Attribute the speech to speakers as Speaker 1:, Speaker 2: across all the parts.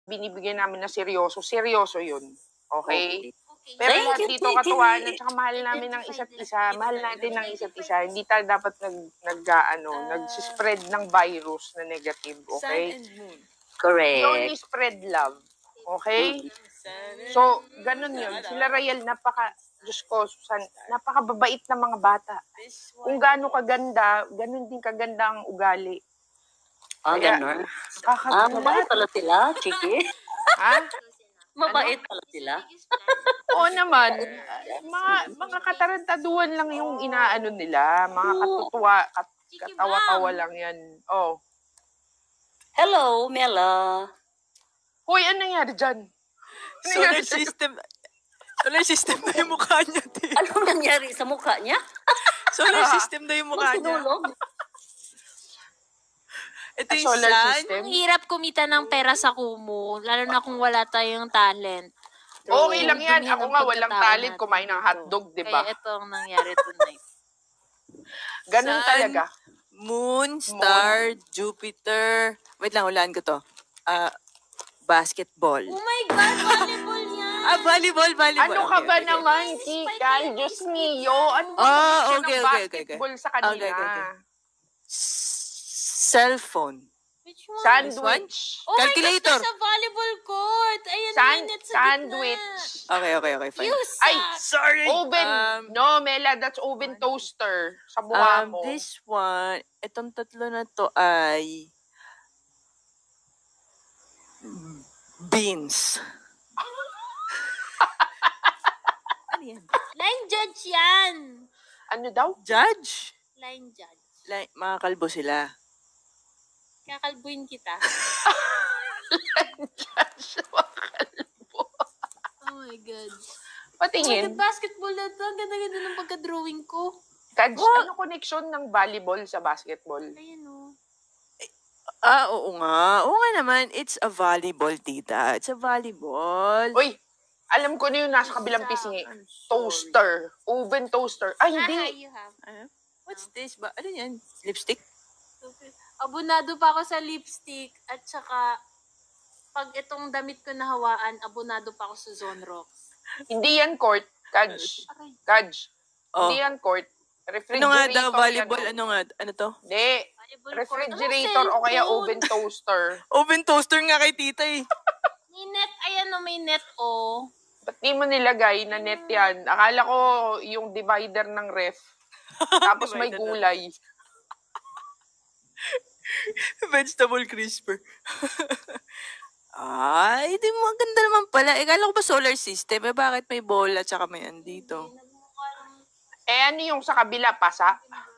Speaker 1: binibigyan namin na seryoso, seryoso yun. Okay?
Speaker 2: Okay.
Speaker 1: Pero
Speaker 2: Thank
Speaker 1: lahat
Speaker 2: you,
Speaker 1: dito katuwaan at saka mahal namin ng isa't isa. Mahal natin ng isa't isa. Hindi tayo dapat nag-spread ng virus na negative. Okay?
Speaker 3: Sun and moon.
Speaker 2: Correct.
Speaker 1: You only spread love. Okay? So, ganun yun. Sila Rayel, Diyos ko, Susan, napakababait na mga bata. Kung gaano kaganda, ganun din kaganda ang ugali.
Speaker 2: Kaya, gano'n. Mabait pala sila, Chiki.
Speaker 1: Ha?
Speaker 2: Mabait pala sila.
Speaker 1: Oo naman. Mga katarantaduan lang yung inaano nila. Mga katawa-tawa lang yan. Oh.
Speaker 2: Hello, Mela.
Speaker 1: Hoy, ano nangyari dyan?
Speaker 3: Solar system na yung mukha niya.
Speaker 2: Anong nangyari sa mukha niya?
Speaker 3: Solar system na yung mukha niya. Ito yung
Speaker 1: solar
Speaker 3: sun.
Speaker 1: system.
Speaker 4: Ang hirap kumita ng pera sa Kumu, lalo na kung wala tayong talent.
Speaker 1: Okay lang yan. Ako nga walang talent, kumain ng hotdog, di ba?
Speaker 4: Kaya ito ang nangyari tonight.
Speaker 1: Ganun
Speaker 3: Sun,
Speaker 1: talaga.
Speaker 3: Moon, star, Jupiter. Wait lang, hulaan ko to. Basketball.
Speaker 4: Oh my God, volleyball yan!
Speaker 3: Volleyball.
Speaker 1: Ano ka ba naman, Chika? Diyos mio. Ano ba
Speaker 3: okay.
Speaker 1: basketball sa kanila?
Speaker 3: Okay. Cellphone.
Speaker 4: Which one?
Speaker 1: Sandwich.
Speaker 4: Oh
Speaker 3: Calculator.
Speaker 4: my God, sa volleyball court. Ayan, minutes sa
Speaker 1: Sandwich.
Speaker 3: Okay, fine.
Speaker 4: You
Speaker 1: Ay,
Speaker 3: sorry.
Speaker 1: Oven. No, Mela, that's oven toaster. Sa buha mo.
Speaker 3: This one, itong tatlo na to ay beans. Ano yan?
Speaker 4: Line judge yan.
Speaker 1: Ano daw?
Speaker 3: Judge?
Speaker 4: Line judge.
Speaker 3: Mga kalbo sila.
Speaker 4: Kakalbuin kita. Oh my God.
Speaker 1: Patingin.
Speaker 4: Basketball na to. Ang ganda-ganda ng pagka-drawing ko.
Speaker 1: Ano connection ng volleyball sa basketball?
Speaker 4: Ayan o.
Speaker 3: Oo nga. Oo nga naman. It's a volleyball, tita. It's a volleyball.
Speaker 1: Uy, alam ko na yung nasa kabilang pisngi. Toaster. Oven toaster. Ay, hindi.
Speaker 4: You have.
Speaker 3: What's this ba? Ano yan? Lipstick?
Speaker 4: Abunado pa ako sa lipstick at saka pag itong damit ko nahawaan, abunado pa ako sa Zone Rocks.
Speaker 1: Hindi yan court. Kadj. Hindi yan court. Refrigerator.
Speaker 3: Ano nga daw? Volleyball? Ano nga? Ano to?
Speaker 1: Hindi. Refrigerator o kaya oven toaster.
Speaker 3: Oven toaster nga kay tita eh.
Speaker 4: May net. Ayan o, may net o.
Speaker 1: Ba't di mo nilagay na net yan? Akala ko yung divider ng ref. Tapos may gulay.
Speaker 3: Vegetable crisper. Ay, di mo. Ganda naman pala. Kala ko ba solar system? Bakit may bola at saka may andito?
Speaker 1: Ano yung sa kabila, pasa?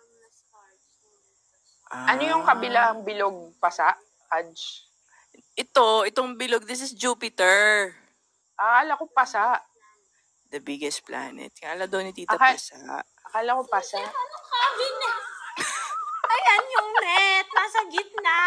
Speaker 1: Ano yung kabilang bilog, pasa? Kadj?
Speaker 3: Itong bilog, this is Jupiter.
Speaker 1: Akala ko pasa.
Speaker 3: The biggest planet. Akala doon ni Tita Pasa.
Speaker 1: Akala ko pasa.
Speaker 4: Ano cabinet? Ayan yung net. Nasa gitna.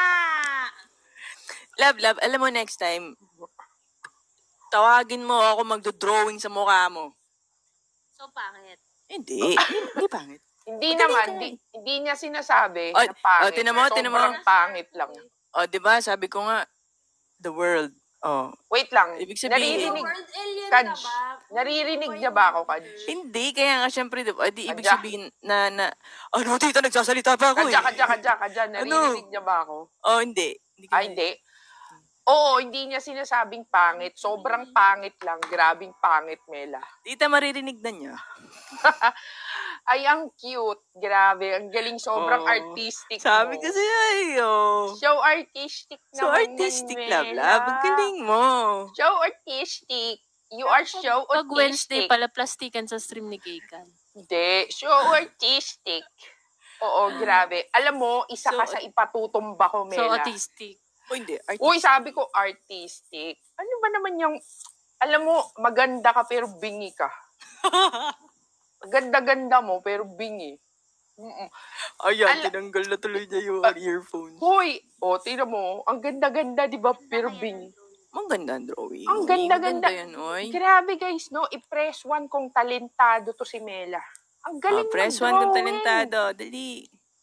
Speaker 3: Love, alam mo next time, tawagin mo ako magdo-drawing sa mukha mo.
Speaker 4: So, pangit.
Speaker 3: Hindi pangit.
Speaker 1: Hindi naman, hindi niya sinasabi na pangit.
Speaker 3: Tinan mo.
Speaker 1: Sobrang pangit lang.
Speaker 3: Di ba? Sabi ko nga, the world.
Speaker 1: Wait lang.
Speaker 3: Ibig sabihin,
Speaker 1: naririnig niya ba ako, Kadj?
Speaker 3: hindi, kaya nga syempre, ibig sabihin na, ano, tita, nagsasalita pa ako
Speaker 1: Kadya, naririnig niya ba ako?
Speaker 3: Hindi.
Speaker 1: Hindi. Oo, hindi niya sinasabing pangit. Sobrang pangit lang. Grabing pangit, Mela.
Speaker 3: Tita, maririnig na niya.
Speaker 1: Ay, ang cute. Grabe. Ang galing. Sobrang artistic
Speaker 3: Sabi
Speaker 1: mo.
Speaker 3: kasi,
Speaker 1: So artistic
Speaker 3: so
Speaker 1: naman
Speaker 3: artistic,
Speaker 1: yan, Mela.
Speaker 3: love. Ang galing mo.
Speaker 1: So artistic. You are so
Speaker 4: Pag Wednesday
Speaker 1: artistic.
Speaker 4: pala, plastikan sa stream ni Kekan.
Speaker 1: Hindi. So artistic. Oo, grabe. Alam mo, isa ka sa ipatutumba ko,
Speaker 4: So,
Speaker 1: Mela.
Speaker 4: autistic.
Speaker 3: Hindi, artistic.
Speaker 1: Uy, sabi ko, artistic. Ano ba naman yung, alam mo, maganda ka pero bingi ka. Ganda-ganda mo pero bingi.
Speaker 3: Ayan, tinanggal na tuloy niya yung earphone.
Speaker 1: Hoy, tingnan mo, ang ganda-ganda, di ba, pero bingi.
Speaker 3: Ang ganda ang drawing.
Speaker 1: Ang ganda-ganda.
Speaker 3: Yan, oy.
Speaker 1: Grabe guys, no? I-press one kung talentado to si Mela. Ang galing
Speaker 3: Press
Speaker 1: mag-drawing.
Speaker 3: one kung talentado. Dali.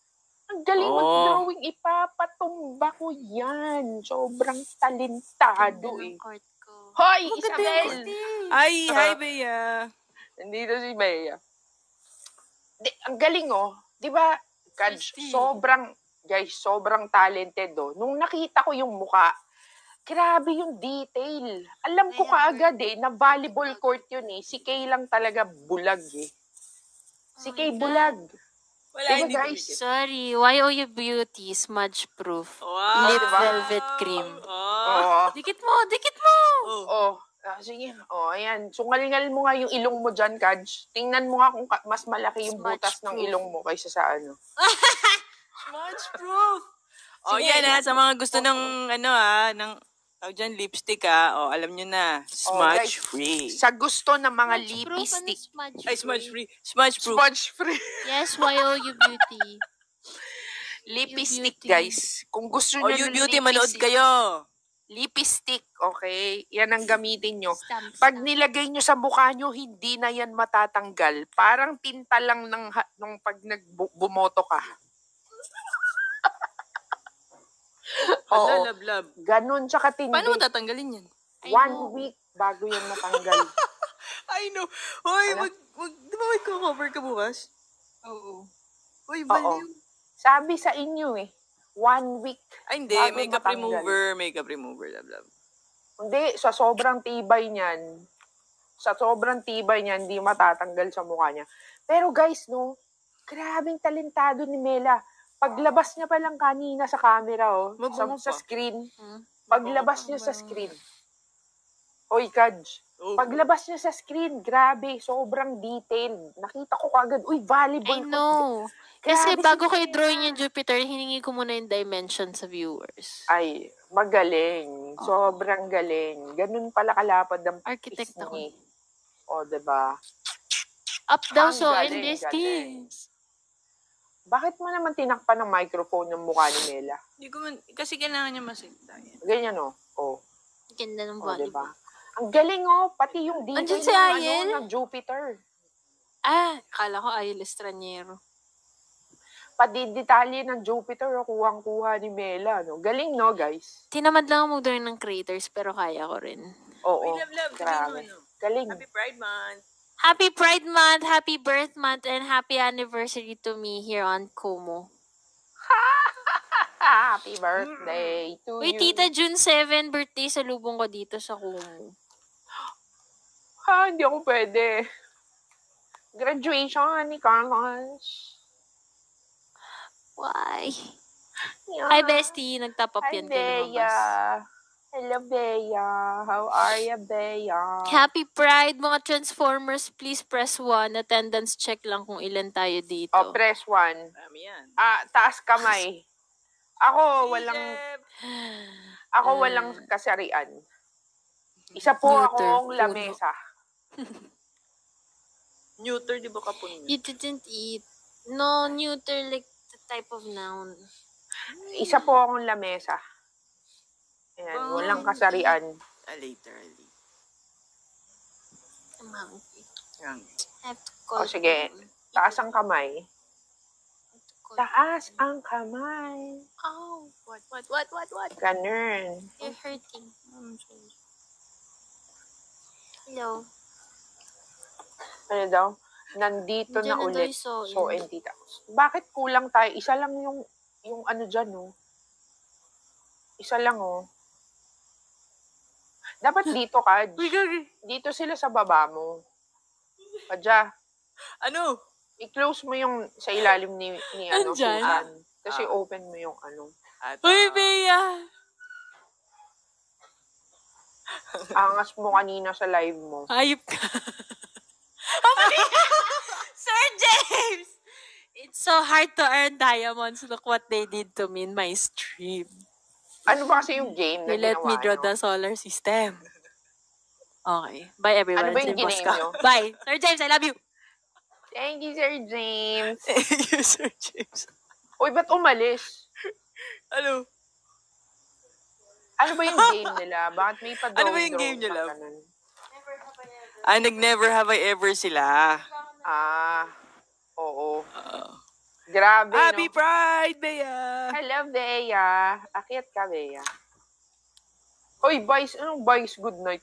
Speaker 1: Ang galing
Speaker 3: Oh.
Speaker 1: mag-drawing, ipapatumba ko yan. Sobrang talentado
Speaker 4: Ganda
Speaker 1: eh.
Speaker 4: ng court ko.
Speaker 1: Hoy,
Speaker 3: Maganda
Speaker 1: Isabel!
Speaker 3: yung Ay, hi, Bea.
Speaker 1: Nandito si Bea. Ang galing oh. Di ba, Kaj,
Speaker 3: Christy.
Speaker 1: sobrang talented oh. Nung nakita ko yung muka, grabe yung detail. Alam ko kaagad eh, na volleyball court yun eh. Si Kay lang talaga bulag eh. Si
Speaker 4: Oh
Speaker 1: Kay
Speaker 4: my God.
Speaker 1: bulag.
Speaker 3: Wala,
Speaker 1: Diba,
Speaker 3: hindi
Speaker 1: guys?
Speaker 3: dumikit.
Speaker 4: Sorry, YOU Beauty, smudge proof.
Speaker 3: Wow.
Speaker 4: Lip
Speaker 1: Diba?
Speaker 4: velvet cream.
Speaker 3: Oh.
Speaker 1: Oo.
Speaker 4: Dikit mo, dikit mo!
Speaker 3: Oh.
Speaker 1: Sige. Ayan. Sungalingal mo nga yung ilong mo dyan, Kaj. Tingnan mo nga kung mas malaki yung
Speaker 4: Smudge
Speaker 1: butas ng
Speaker 4: proof.
Speaker 1: ilong mo kaysa sa ano.
Speaker 3: Smudge proof. Oh,
Speaker 1: Sige.
Speaker 3: yan sa mga gusto ng ng tawag dyan, lipstick alam nyo na, smudge
Speaker 1: guys.
Speaker 3: free.
Speaker 1: Sa gusto ng mga
Speaker 4: Smudge proof, ano
Speaker 1: lipstick.
Speaker 4: smudge
Speaker 3: Ay, smudge free. Smudge proof.
Speaker 1: Smudge free.
Speaker 4: Yes, YOU Beauty.
Speaker 1: Lipstick,
Speaker 4: Beauty.
Speaker 1: guys. Kung gusto
Speaker 3: Oh,
Speaker 1: nyo
Speaker 3: you
Speaker 1: ng
Speaker 3: beauty, manood
Speaker 1: lipstick-
Speaker 3: kayo.
Speaker 1: Lipstick, okay? Yan ang gamitin nyo.
Speaker 4: Stamp,
Speaker 1: Pag
Speaker 4: stamp.
Speaker 1: nilagay nyo sa mukha nyo, hindi na yan matatanggal. Parang tinta lang nung pag bumoto ka.
Speaker 3: Hala,
Speaker 1: Oo.
Speaker 3: love.
Speaker 1: Ganon siya katindi.
Speaker 3: Paano mo tatanggalin yan?
Speaker 4: I
Speaker 1: One
Speaker 4: know.
Speaker 1: week bago yan matanggal.
Speaker 3: I know. Hoy,
Speaker 1: Ano?
Speaker 3: di ba mag-cover ka bukas?
Speaker 4: Oo.
Speaker 3: Hoy,
Speaker 1: Oo.
Speaker 3: baliw.
Speaker 1: Sabi sa inyo eh, 1 week.
Speaker 3: Ay, hindi.
Speaker 1: Bago
Speaker 3: Makeup
Speaker 1: matanggal.
Speaker 3: remover, love.
Speaker 1: Hindi, sa sobrang tibay niyan, hindi matatanggal sa mukha niya. Pero guys, no, grabing talentado ni Mela. Paglabas niya pa lang kanina sa camera,
Speaker 3: Mabango
Speaker 1: sa
Speaker 3: pa.
Speaker 1: screen.
Speaker 4: Hmm?
Speaker 1: Paglabas niya sa screen. Oy, Kaj.
Speaker 3: Oh.
Speaker 1: Paglabas niya sa screen, grabe, sobrang detailed. Nakita ko kagad, uy, volleyball.
Speaker 4: I know. Kasi
Speaker 1: Grabe si
Speaker 4: bago ko
Speaker 1: Mela.
Speaker 4: i-drawing yung Jupiter, hiningi ko muna yung dimension sa viewers.
Speaker 1: Ay, magaling. Sobrang galing. Ganun pala kalapad ang
Speaker 4: Architect
Speaker 1: practice
Speaker 4: ako.
Speaker 1: ni. O, diba?
Speaker 4: Up daw,
Speaker 1: Ang
Speaker 4: so
Speaker 1: galing,
Speaker 4: in this
Speaker 1: galing.
Speaker 4: things.
Speaker 1: Bakit mo naman tinakpan ng microphone ng mukha ni Mela?
Speaker 3: Hindi ko man, kasi kailangan niya masigta yan.
Speaker 1: Ganyan, oh. Oh,
Speaker 4: Ganda ng
Speaker 1: oh
Speaker 4: volleyball.
Speaker 1: diba? Ang galing, oh. Pati yung detail
Speaker 4: Andyan si
Speaker 1: ng,
Speaker 4: Ayel?
Speaker 1: ng Jupiter.
Speaker 4: Akala ko Ayel Estraniero.
Speaker 1: Pati detalye ng Jupiter, oh, kuhang-kuha ni Mela, no? Galing, no, guys?
Speaker 4: Tinamad lang ako mag-drawing ng craters, pero kaya ko rin.
Speaker 1: Oo,
Speaker 3: Uy, love,
Speaker 1: grabe.
Speaker 3: sabihin mo,
Speaker 1: Galing.
Speaker 3: Happy Pride Month.
Speaker 4: Happy Pride Month, Happy Birth Month, and Happy Anniversary to me here on Como.
Speaker 1: Happy birthday to
Speaker 4: Uy,
Speaker 1: you.
Speaker 4: Tita, June 7, birthday sa lubong ko dito sa Como.
Speaker 1: Hindi ako pwede. Graduation ni Carlos.
Speaker 4: Why?
Speaker 1: Yeah.
Speaker 4: Hi, bestie. Nagtap up
Speaker 1: Hi,
Speaker 4: yan kay
Speaker 1: Bea.
Speaker 4: lumabas.
Speaker 1: Hello, Bea. How are you, Bea?
Speaker 4: Happy Pride, mga Transformers. Please press 1. Attendance check lang kung ilan tayo dito.
Speaker 1: Press 1.
Speaker 3: Marami yan.
Speaker 1: Taas kamay. Ako,
Speaker 3: Jeff.
Speaker 1: walang kasarian. Isa po
Speaker 4: Neuter,
Speaker 1: akong
Speaker 4: puno.
Speaker 1: lamesa.
Speaker 3: Neuter, di ba kapun yun?
Speaker 4: You didn't eat. No, neuter, like the type of noun.
Speaker 1: Isa po akong lamesa. Ayan,
Speaker 3: Oh.
Speaker 1: walang kasarian.
Speaker 3: Later.
Speaker 4: I'm hungry.
Speaker 3: Yan.
Speaker 4: I have to call.
Speaker 1: Sige.
Speaker 4: home.
Speaker 1: Taas ang kamay.
Speaker 4: I have to call
Speaker 1: Taas
Speaker 4: home.
Speaker 1: ang kamay.
Speaker 4: Oh, what?
Speaker 1: Ganun.
Speaker 4: You're hurting. Hello.
Speaker 1: Ano daw? Nandito
Speaker 4: Diyan
Speaker 1: na
Speaker 4: na daw
Speaker 1: ulit.
Speaker 4: yung
Speaker 1: So, and tita. Bakit kulang tayo? Isa lang yung ano dyan, oh. Isa lang, oh. Dapat dito, Kaj.
Speaker 3: Uy, gagi.
Speaker 1: Dito sila sa baba mo. Kadya,
Speaker 3: Ano?
Speaker 1: i-close mo yung sa ilalim ni
Speaker 4: Andyan?
Speaker 1: Susan. Kasi open mo yung ano.
Speaker 3: Uy, Bea!
Speaker 1: Angas mo kanina sa live mo.
Speaker 4: Hayop ka. Sir James! It's so hard to earn diamonds. Look what they did to me in my stream.
Speaker 1: Ano ba kasi yung game na
Speaker 4: They let
Speaker 1: ginawa
Speaker 4: me draw
Speaker 1: nyo?
Speaker 4: the solar system. Okay. Bye, everyone.
Speaker 1: Ano ba
Speaker 4: It's
Speaker 1: yung
Speaker 4: in
Speaker 1: giname
Speaker 4: Moscow.
Speaker 1: nyo?
Speaker 4: Bye. Sir James, I love you.
Speaker 1: Thank you, Sir James.
Speaker 3: Thank you, Sir James.
Speaker 1: Uy, ba't umalis?
Speaker 3: Ano?
Speaker 1: Ano ba yung game nila? Bakit may pa
Speaker 3: Ano ba yung game nyo, love?
Speaker 1: ganun?
Speaker 3: Nag-never have I ever sila.
Speaker 1: Oo. Grabe,
Speaker 3: Happy
Speaker 1: no?
Speaker 3: Pride, Bea!
Speaker 1: Hello, Bea. Akyat ka, Bea. Hoy, Vice. Anong Vice? Good night.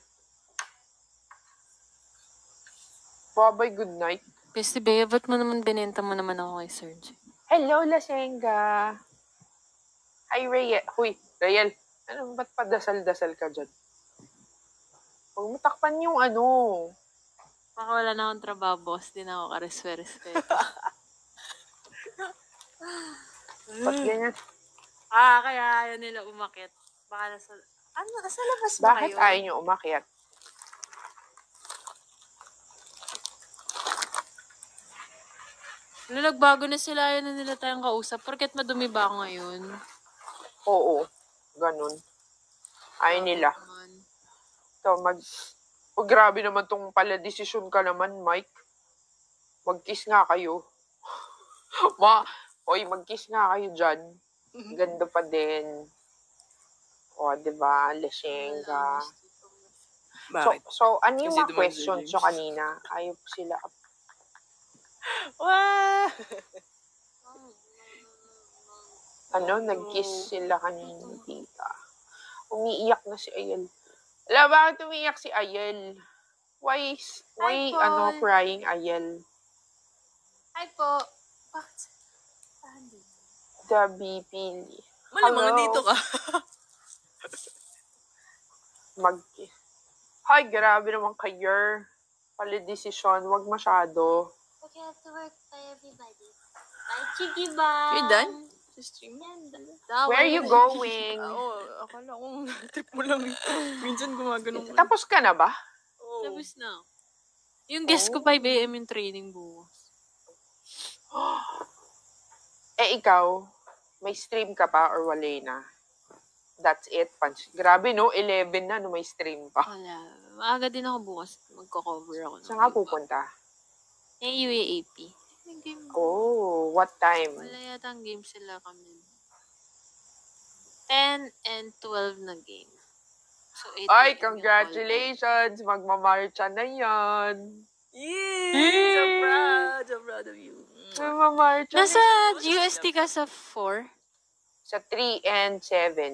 Speaker 1: Babay, good night.
Speaker 4: Beste Bea, ba't mo naman binenta mo naman ako kay Serge?
Speaker 1: Hello, Lasenga. Hi, Rayel. Huy, Rayel. Ano, ba't padasal-dasal ka dyan? Huwag mo takpan yung ano.
Speaker 4: Baka wala na akong trabaho, boss. Di na ako karespe-respeto.
Speaker 1: Ba't ganyan?
Speaker 4: Kaya ayaw nila umakit. Baka nasa... Ano, nasa labas ba
Speaker 1: Bakit
Speaker 4: kayo?
Speaker 1: ayaw nyo umakyat?
Speaker 4: Nagbago na sila, ayaw na nila tayong kausap. Porket madumi ba ako ngayon?
Speaker 1: Oo, ganun. Ayaw nila. So, oh, grabe naman tong pala desisyon ka naman, Mike. Mag-kiss nga kayo. Oy, mag-kiss nga kayo dyan. Ganda pa din. O, diba? Lesenga.
Speaker 3: Bakit?
Speaker 1: So, ano yung
Speaker 3: Kasi
Speaker 1: mga
Speaker 3: dumaan
Speaker 1: questions
Speaker 3: si
Speaker 1: nyo kanina? Ayaw sila.
Speaker 3: Wah!
Speaker 1: Ano, nag-kiss sila kanina, tita. Umiiyak na si Ayel. Alam, bakit umiiyak si Ayel? Why,
Speaker 4: Paul.
Speaker 1: crying Ayel?
Speaker 4: Hi po. Bakit?
Speaker 1: The Pili.
Speaker 3: Malamang dito ka.
Speaker 1: Hi, grabe naman kayo. Pala desisyon, wag masyado.
Speaker 4: Okay, I have to work. Bye, everybody. Bye, Chigi. Bye.
Speaker 3: You're done? Sa stream?
Speaker 1: Where are you going?
Speaker 3: Oo, akala kong trip mo lang. Minsan gumagano'n ko.
Speaker 1: Tapos ka na ba?
Speaker 3: Oo.
Speaker 4: Tapos na. Yung guest ko 5 a.m. yung training bukas.
Speaker 1: Ikaw, may stream ka pa or wala na? That's it, Punch. Grabe, no? 11 na, no? May stream pa.
Speaker 4: Wala. Maaga din ako bukas. Magko-cover ako.
Speaker 1: Saan ka pupunta?
Speaker 4: UAAP. May game.
Speaker 1: Oh, what time?
Speaker 4: Wala yata ang game sila kami. 10 and 12 na game. So, 8
Speaker 1: Ay, congratulations! Magmamarcha na yan.
Speaker 3: Yay! So proud. So proud of you.
Speaker 1: Magmamarcha
Speaker 4: Nasa
Speaker 1: na.
Speaker 4: UST ka sa 4?
Speaker 1: Sa 3 and 7.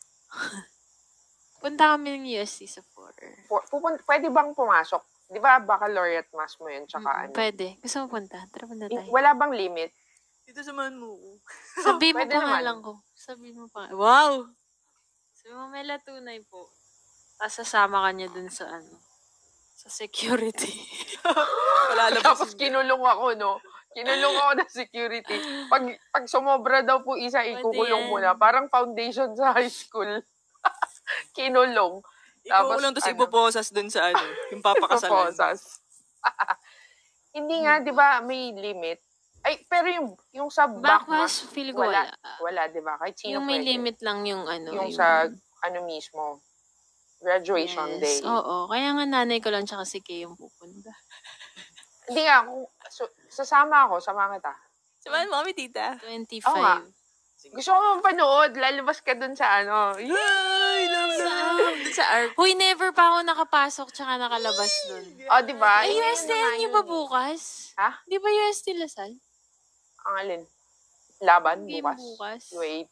Speaker 4: Punta kami ng UST sa 4.
Speaker 1: Pwede bang pumasok? Di ba baccalaureate mass mo yun? Tsaka ano?
Speaker 4: Pwede. Gusto mo punta? Tara punta tayo.
Speaker 1: Wala bang limit?
Speaker 3: Dito samahan mo ko.
Speaker 4: Sabi mo
Speaker 1: Pwede
Speaker 4: pa
Speaker 1: naman.
Speaker 4: nga lang ko. Sabi mo pa. Wow! Sabi mo may latunay po. Tapos sasama ka niya dun sa ano. Sa security.
Speaker 1: Tapos kinulong ako, no? Kinulong ako ng security. Pag sumobra daw po isa, ikukulong
Speaker 4: yan.
Speaker 1: mo na. Parang foundation sa high school. Kinulong.
Speaker 3: Ikaw
Speaker 1: Tapos,
Speaker 3: lang, tapos
Speaker 1: ano?
Speaker 3: ipoposas dun sa ano, yung papakasalan.
Speaker 1: Posas. Hindi nga, di ba, may limit. Ay, pero yung sa
Speaker 4: Backmass,
Speaker 1: backmass,
Speaker 4: feel ko wala.
Speaker 1: Wala, di ba? Kahit sino
Speaker 4: Yung may
Speaker 1: pwede.
Speaker 4: limit lang yung ano.
Speaker 1: Yung sa, ano mismo, graduation day.
Speaker 4: Oo. Kaya nga nanay ko lang tsaka si Kay yung pupunta.
Speaker 1: Hindi nga, sasama ako, sama kita.
Speaker 3: Samahan mo kami, tita.
Speaker 4: 25.
Speaker 1: Oo nga. Gusto ko mapanood, lalabas ka dun sa ano.
Speaker 3: Ay, love. Dun sa ARC.
Speaker 4: Huy, never pa ako nakapasok tsaka nakalabas dun.
Speaker 1: Oh, di ba?
Speaker 4: Ay,
Speaker 1: Yun
Speaker 4: UST
Speaker 1: na nga
Speaker 4: yan yung
Speaker 1: yun
Speaker 4: ba bukas?
Speaker 1: Ha?
Speaker 4: Di ba UST Lasal?
Speaker 1: Ang alin? Laban,
Speaker 4: Game
Speaker 1: bukas.
Speaker 4: bukas.
Speaker 1: UAP.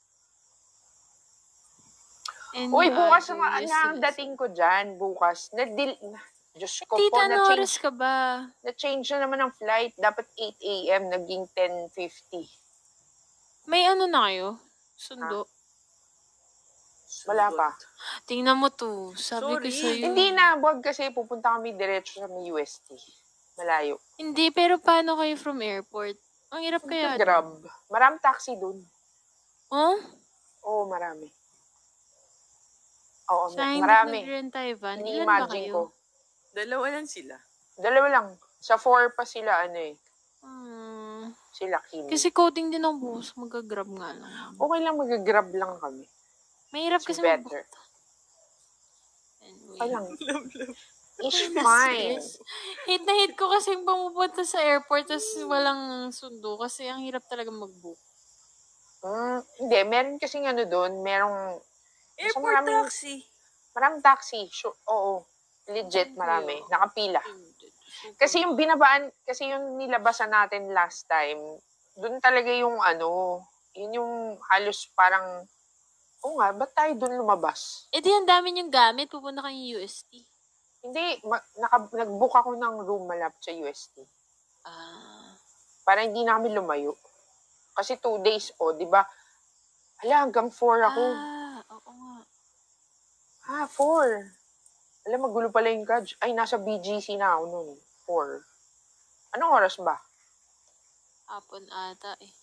Speaker 4: NUR,
Speaker 1: Uy, bukas
Speaker 4: UST
Speaker 1: nga ang
Speaker 4: Lasal.
Speaker 1: dating ko dyan. Bukas. Diyos ko po,
Speaker 4: Tita, ano oras ka ba?
Speaker 1: na-change na naman ang flight. Dapat 8 a.m. Naging 10:50.
Speaker 4: May ano na kayo? Sundo.
Speaker 1: Wala pa.
Speaker 4: Tingnan mo to. Sabi ko
Speaker 3: Sorry.
Speaker 4: sa'yo.
Speaker 1: Hindi na. Wag kasi pupunta kami diretso sa may UST. Malayo.
Speaker 4: Hindi, pero paano kayo from airport? Ang hirap kaya.
Speaker 1: Grab. Marami taxi dun.
Speaker 4: Oh?
Speaker 1: Oo, marami. Oo,
Speaker 4: Sa hindi
Speaker 1: marami.
Speaker 4: nag-rent tayo van. Ilan ba
Speaker 1: Ini-imagine
Speaker 4: kayo?
Speaker 1: ko.
Speaker 3: Dalawa lang sila.
Speaker 1: Dalawa lang. Sa 4 pa sila, ano eh. Sila Kim.
Speaker 4: Kasi coding din ang bukas. Mag-grab nga lang.
Speaker 1: Okay lang, mag-grab lang kami.
Speaker 4: Mahirap
Speaker 1: It's
Speaker 4: kasi
Speaker 1: better.
Speaker 4: Anyway.
Speaker 1: Okay lang. It's fine.
Speaker 4: Hate na hate ko kasi pumupunta sa airport tapos walang sundo kasi ang hirap talaga mag-book.
Speaker 1: Hindi, meron kasing ano doon, merong
Speaker 3: Airport
Speaker 1: maraming-
Speaker 3: taxi.
Speaker 1: maraming taxi. Sure, oo. Legit, marami. Nakapila. Kasi yung binabaan, kasi yung nilabasan natin last time, Doon talaga yung yun yung halos parang, oo nga, ba't tayo doon lumabas?
Speaker 4: Eh di ang dami niyong gamit, pupunta kayong UST.
Speaker 1: Hindi, nag-book ako ng room malapit sa UST.
Speaker 4: Ah.
Speaker 1: Para hindi na kami lumayo. Kasi 2 days, di ba? Hala, hanggang 4 ako.
Speaker 4: Oo nga.
Speaker 1: 4. Alam, magulo pala yung Kaj. Ay, nasa BGC na ako noon. 4. Anong oras ba?
Speaker 4: Hapon ata eh.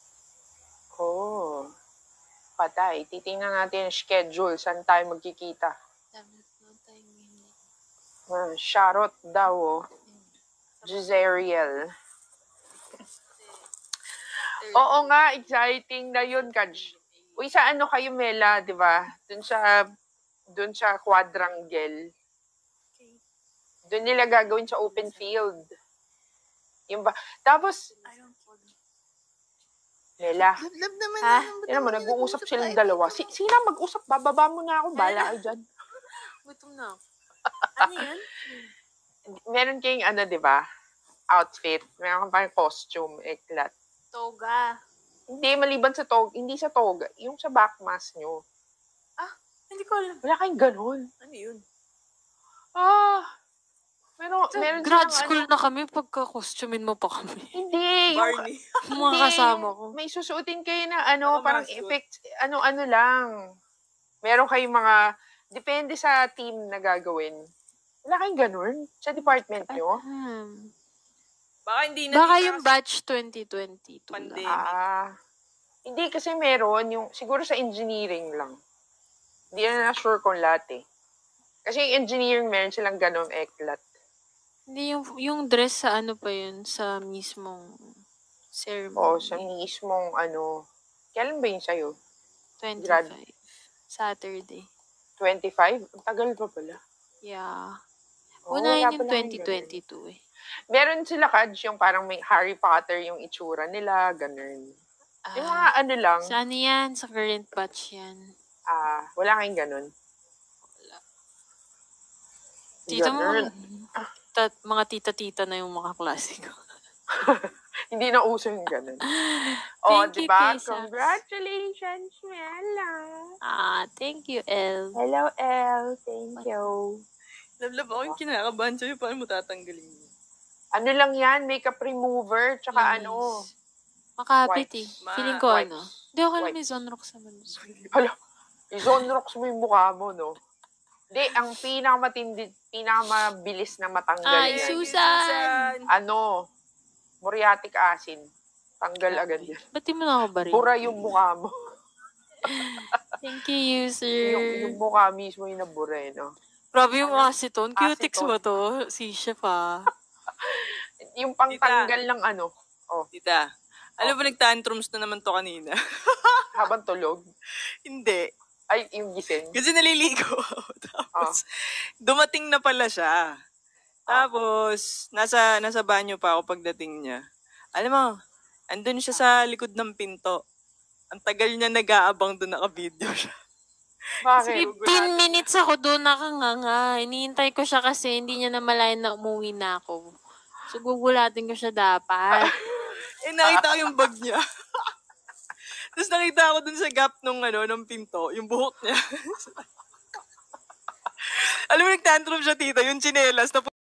Speaker 1: Oh, patay. Titingnan natin yung schedule. Saan tayo magkikita?
Speaker 4: Dami na tayo ngayon.
Speaker 1: Charot daw, Giseriel. Oo nga, exciting na yun, Kaj. Uy, sa ano kayo, Mela, di ba? Doon sa quadrangle. Doon nila gagawin sa open field. Yung ba? Tapos, Mela,
Speaker 3: Love naman.
Speaker 4: Ha?
Speaker 1: yun mo, nag-uusap silang dalawa. Sila mag-usap, bababa mo na ako, bala kayo dyan.
Speaker 4: Gutom na ako. Ano yun?
Speaker 1: Meron kayong di ba? Outfit. Meron kang parang costume, eklat.
Speaker 4: Toga.
Speaker 1: Hindi, maliban sa toga. Hindi sa toga. Yung sa backmask nyo.
Speaker 4: Hindi ko alam.
Speaker 1: Wala kayong ganun.
Speaker 3: Ano yun?
Speaker 1: Meron
Speaker 4: Grad
Speaker 1: silang
Speaker 4: school na kami, pagka-costumin mo pa kami.
Speaker 1: Hindi.
Speaker 3: Barney.
Speaker 4: Mga kasama ko.
Speaker 1: May susuotin kayo na
Speaker 3: Naka-mascot.
Speaker 1: parang effect, ano lang. Meron kayong mga, depende sa team na gagawin. Wala kayong ganun sa department nyo?
Speaker 3: Baka hindi na
Speaker 4: Baka
Speaker 3: tita
Speaker 4: yung
Speaker 3: kasi
Speaker 4: batch 2022
Speaker 3: pandemic.
Speaker 4: lang.
Speaker 1: Hindi kasi meron, siguro sa engineering lang. Hindi na sure kung lahat eh. Kasi yung engineering meron silang ganun eklat.
Speaker 4: Hindi, yung dress sa ano pa yun, sa mismong ceremony.
Speaker 1: O, sa mismong kailan ba yun sa'yo?
Speaker 4: 25. Saturday.
Speaker 1: 25? Ang tagal pa pala.
Speaker 4: Yeah.
Speaker 1: wala
Speaker 4: Unahin yung
Speaker 1: pala kayong ganun.
Speaker 4: 2022 eh.
Speaker 1: Meron sila, Kaj, yung parang may Harry Potter yung itsura nila, ganun. Yung mga lang,
Speaker 4: Sa ano yan? Sa current batch yan.
Speaker 1: wala kayong ganun.
Speaker 4: Tita mo,
Speaker 1: Ganun.
Speaker 4: mga tita-tita na yung mga klase ko.
Speaker 1: Hindi na uso yung ganun.
Speaker 4: Thank you,
Speaker 1: diba?
Speaker 4: Kisa.
Speaker 1: Congratulations, Mela.
Speaker 4: Thank you, El.
Speaker 1: Hello, Elle. Thank you.
Speaker 3: Love ako yung kinakabahan sa'yo. Paano mo tatanggalin yun?
Speaker 1: Ano lang yan? Makeup remover, tsaka
Speaker 4: Linis. Makapit eh.
Speaker 3: Wipes.
Speaker 4: Feeling ko
Speaker 1: Wipes.
Speaker 4: Hindi ako may
Speaker 1: Wipes.
Speaker 4: Zonrox naman.
Speaker 1: Hala, i-zonrox mo yung mukha mo, no? Hindi, ang pinakamabilis na matanggal
Speaker 4: Ay,
Speaker 1: yan.
Speaker 4: Susan!
Speaker 1: Muriatic acid. Tanggal agad yan.
Speaker 4: Ba't di mo na ako baril?
Speaker 1: Pura yung mukha mo.
Speaker 4: Thank you, user.
Speaker 1: yung mukha mismo yung nabura, no?
Speaker 4: Grabe yung acetone. Cutix
Speaker 1: Acetone.
Speaker 4: mo to. Si Chef ah.
Speaker 1: Yung pangtanggal ng
Speaker 3: Tita, alam mo nag-tantrums na naman to kanina?
Speaker 1: habang tulog.
Speaker 3: Hindi.
Speaker 1: Ay, yung gising.
Speaker 3: Kasi naliligo ako. Tapos, dumating na pala siya. Tapos, nasa banyo pa ako pagdating niya. Alam mo, andun siya sa likod ng pinto. Ang tagal niya nag-aabang doon, naka-video siya.
Speaker 1: Bakit?
Speaker 4: 15 minutes ako doon nakanganga. Hinihintay ko siya kasi hindi niya namalayan na umuwi na ako. So, gugulatin ko siya dapat.
Speaker 3: Nakita ko yung bag niya. Tapos nakita ko dun sa gap ng pinto, yung buhok niya. Alam mo, nag-tantrum siya, tita, yung tsinelas na